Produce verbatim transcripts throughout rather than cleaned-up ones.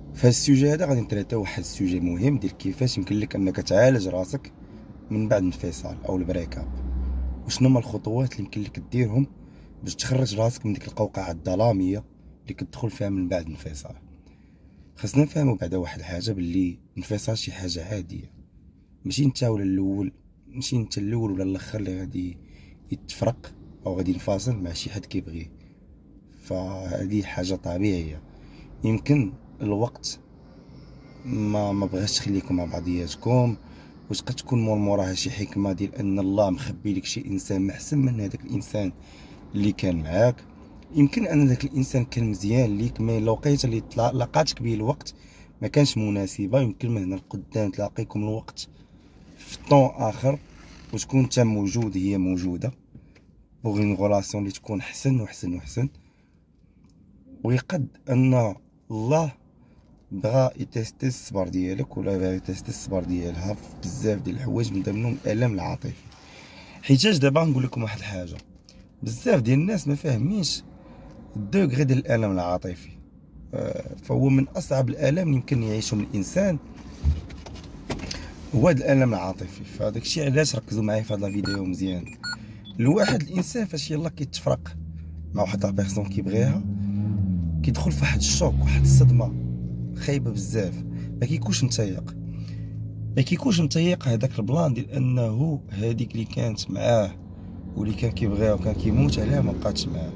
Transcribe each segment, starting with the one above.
في هذا السوجي هذا غادي نتريتاو واحد السوجي مهم ديال كيفاش يمكن لك انك تعالج راسك من بعد الانفصال او البريكاب، وشنو هما الخطوات اللي يمكن لك ديرهم باش تخرج راسك من ديك القوقعه الظلاميه اللي كتدخل فيها من بعد الانفصال. خاصنا نفهموا بعدا واحد الحاجه، باللي الانفصال شي حاجه عاديه، ماشي انت ولا الاول، ماشي انت الاول ولا الاخر اللي غادي يتفرق او غادي ينفصل مع شي حد كيبغيه. فهذه حاجه طبيعيه. يمكن الوقت ما ما بغاش تخليكم مع بعضياتكم، واش قد تكون مور موراها شي حكمه ديال ان الله مخبي لك شي انسان محسن من هذاك الانسان اللي كان معاك. يمكن ان ذاك الانسان كان مزيان ليك، مي الوقيته اللي لقاتك به الوقت ما كانش مناسبه. يمكن من هنا لقدام تلاقيكم الوقت في طون اخر وتكون انت موجود هي موجوده، بوغ اون غولاسيون اللي تكون حسن وحسن وحسن. ويقد ان الله بغا يتيستي الصبر ديالك ولا بغا يتيستي الصبر ديالها في بزاف ديال الحوايج، من ضمنهم الالم العاطفي. حيتاش دابا نقول لكم واحد الحاجه، بزاف ديال الناس ما فاهمينش الدوغري ديال الالم العاطفي. فهو من اصعب الالام اللي يمكن يعيشهم الانسان هو هذا الالم العاطفي. فهذاك الشيء علاش ركزوا معايا في هذا الفيديو مزيان. الواحد الانسان فاش يلا كيتفرق مع واحد لا بيرسون كيبغيها، كيدخل في واحد الشوك، واحد الصدمه خايبه بزاف، ما كيكونش متيق ما كيكونش متيق هذاك البلان ديال انه هذيك اللي كانت معاه واللي كان كيبغيها وكان كيموت عليها ما بقاتش معاه.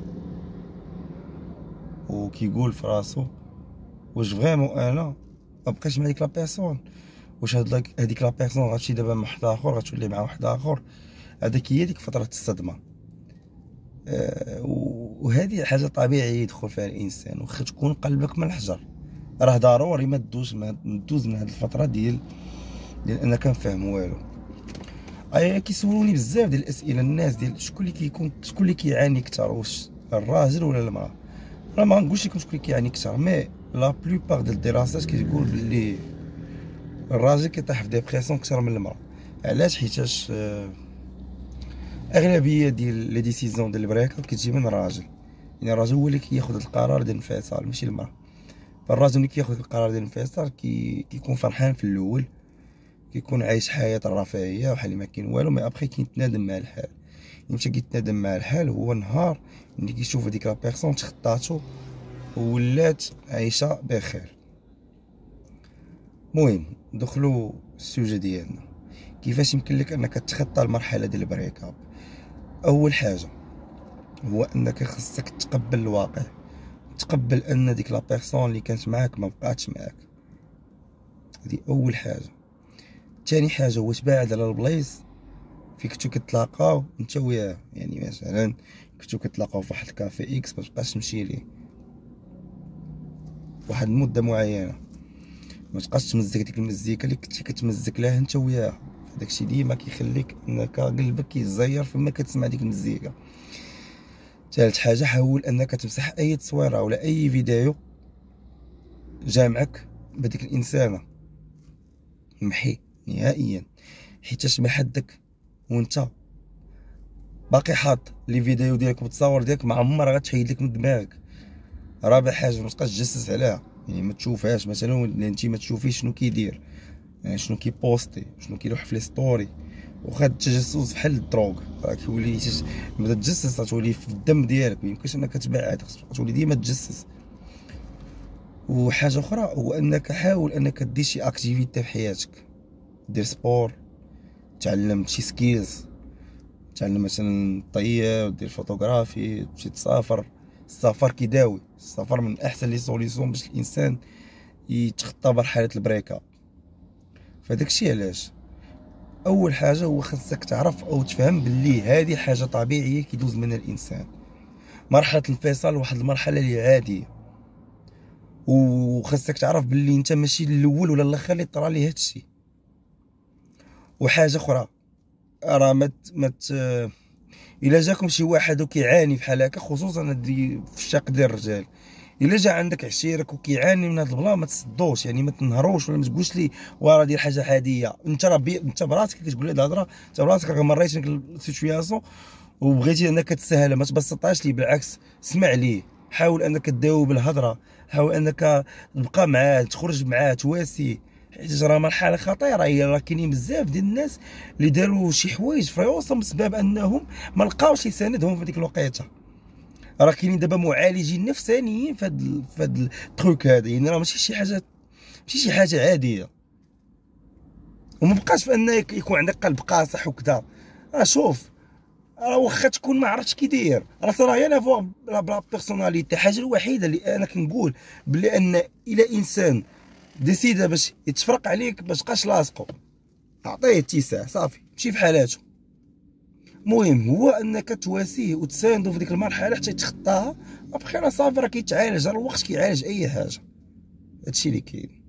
وكيقول في راسو واش فريمون انا ما بقيتش مع ديك لا بيرسون، واش هاد هذيك لا بيرسون غتمشي دابا مع واحد اخر، غتولي مع واحد اخر. هذيك هي ديك فتره الصدمه. أه وهذه حاجه طبيعيه يدخل فيها الانسان، واخا تكون قلبك من الحجر راه ضروري ما تدوز ما ندوز من هذه الفتره ديال ديال انا كنفهم والو. اي كيسولوني بزاف ديال الاسئله الناس ديال شكون اللي كيكون شكون اللي كيعاني اكثر، واش الراجل ولا المراه. انا ما غنقولش لكم شكون اللي كيعاني اكثر، مي لا بلوبار ديال الدراسات كتقول باللي الراجل كيطيح في ديبرسيون اكثر من المراه. علاش؟ حيتاش اغلبيه ديال لي ديسيزيون ديال البريكاب كتجي من الراجل، يعني الراجل هو اللي كياخذ القرار ديال الانفصال ماشي المراه. فالراجل ملي كياخذ القرار ديال الانفصال كي كيكون فرحان في الاول، كيكون عايش حياه الرفاهيه بحال اللي ما كاين والو، مي ابخي كيتنادم مع الحال. متى كيتنادم مع الحال هو نهار ملي كيشوف هذيك لا بيرسون تخطاتو ولات عايشه بخير. المهم ندخلوا السوجي ديالنا، كيفاش يمكن لك انك تخطى المرحله ديال البريكاب. اول حاجه هو انك خصك تقبل الواقع، تقبل ان ديك لا بيرسون اللي كانت معاك ما بقاتش معاك. هذه اول حاجه. ثاني حاجه هو تباعد على البلايص فين كنتو كتلاقاو انت وياه. يعني مثلا كنتو كتلاقاو في واحد الكافي اكس، ما تبقاش تمشي ليه واحد المده معينه، ما تبقاش تمزك ديك المزيكا اللي كنتي كتمزك لها انت وياه. داكشي ديما كيخليك انك قلبك كيزير فما كتسمع ديك المزيكا. ثالث حاجه حاول انك تمسح اي تصويره ولا اي فيديو جامعك بديك الانسانه، محي نهائيا، حيتاش ما حدك وانت باقي حاط لي فيديو ديالك والتصاور ديالك ما عمرها غتحيد لك من دماغك. رابع حاجه ما تبقاش تجسس عليها، يعني ما تشوفهاش مثلا انت ما تشوفيش شنو كيدير، يعني شنو كيبوستي، شنو كيلوح في لي ستوري. وخا التجسس بحال الدروغ، راه كيولي ملي تجسس غتولي في الدم ديالك، ميمكنش انك تبعد، خصك تولي ديما تجسس. وحاجه اخرى هو انك حاول انك دير شي اكتيفيتي في حياتك، دير سبور، تعلم شي سكيلز، تعلم مثلا طيب، دير فوتوغرافي، تمشي تسافر. السفر كيداوي، السفر من احسن لي سوليسيون باش الانسان يتخطى مرحله البريكاب. فداك الشيء علاش اول حاجه هو خاصك تعرف او تفهم باللي هذه حاجه طبيعيه كيدوز منها الانسان. مرحله الانفصال واحد المرحله اللي عاديه، وخاصك تعرف باللي انت ماشي الاول ولا الاخر اللي طرا ليه هادشي. وحاجه اخرى راه مت مت الا جاكم شي واحد وكيعاني بحال هكا، خصوصا في الشق ديال الرجال، الا جا عندك عشيرك وكيعاني من هاد البلا ما تصدوش، يعني ما تنهروش ولا ما تقولش لي وراه دير حاجه عاديه. انت راه انت براسك كتقول لي الهضره، انت براسك راه مريت ديك السيتوياسيون وبغيتي انك تسهلها، ما تبسطهاش ليه، بالعكس اسمع ليه، حاول انك تداوي بالهضره، حاول انك تبقى معاه، تخرج معاه، تواسيه، حيت راه مرحله خطيره هي. راه كاينين بزاف ديال الناس اللي داروا شي حوايج في راسهم بسبب انهم ما لقاوش يساندهم في ديك الوقيته. راه كاينين دابا معالجين نفسانيين في هاد في هاد التروك هذا، يعني راه ماشي شي حاجه ماشي شي حاجه عاديه. وما بقاش في ان يكون عندك قلب قاصح وكذا. راه شوف، راه واخا تكون ما عرفتش كي داير، راه صراحه انا فوق بلا بيرسوناليتي. الحاجه الوحيده اللي انا كنقول بلي ان الى انسان ديسيدا باش يتفرق عليك باش تبقاش لاصقو، اعطيه اتساع صافي، مشي في حالاته. المهم هو انك تواسيه وتساندو في ديك المرحله حتى يتخطاها، بخير صافي راه كيتعالج، راه الوقت كيعالج اي حاجه. هادشي اللي كاين.